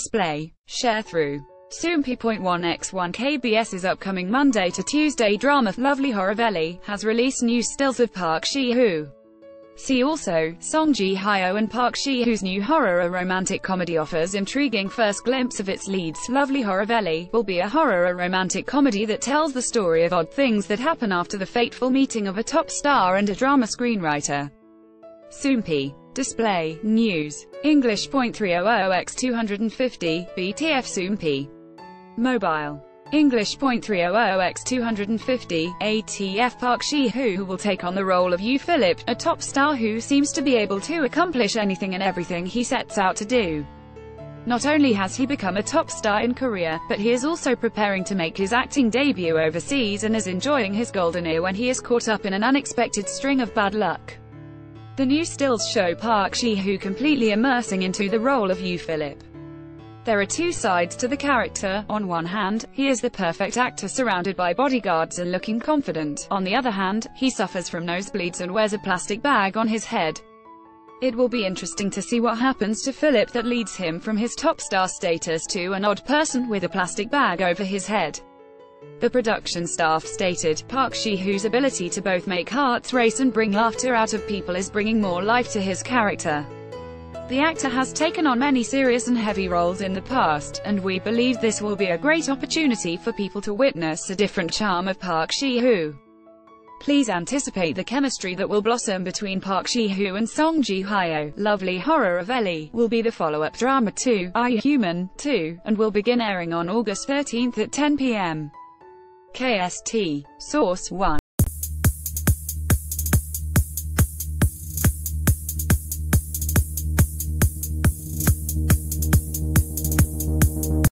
display, share through. Soompi.1x1 KBS's upcoming Monday to Tuesday drama Lovely Horovely has released new stills of Park Shi-hoo. See also, Song Ji-hyo and Park Shi-hoo's new horror romantic comedy offers intriguing first glimpse of its leads. Lovely Horovely will be a horror romantic comedy that tells the story of odd things that happen after the fateful meeting of a top star and a drama screenwriter. Soompi. Display, news, English.300x250, BTF Soompi. Mobile. English.300x250, ATF Park Shi-hoo will take on the role of Yoo Philip, a top star who seems to be able to accomplish anything and everything he sets out to do. Not only has he become a top star in Korea, but he is also preparing to make his acting debut overseas and is enjoying his golden era when he is caught up in an unexpected string of bad luck. The new stills show Park Shi-hoo completely immersing into the role of Yoo Philip. There are two sides to the character. On one hand, he is the perfect actor surrounded by bodyguards and looking confident. On the other hand, he suffers from nosebleeds and wears a plastic bag on his head. It will be interesting to see what happens to Philip that leads him from his top star status to an odd person with a plastic bag over his head. The production staff stated, Park Shi-hoo's ability to both make hearts race and bring laughter out of people is bringing more life to his character. The actor has taken on many serious and heavy roles in the past, and we believe this will be a great opportunity for people to witness a different charm of Park Shi-hoo. Please anticipate the chemistry that will blossom between Park Shi-hoo and Song Ji-hyo. Lovely Horovely will be the follow-up drama to Are You Human? 2, and will begin airing on August 13 at 10 p.m. KST. Source 1.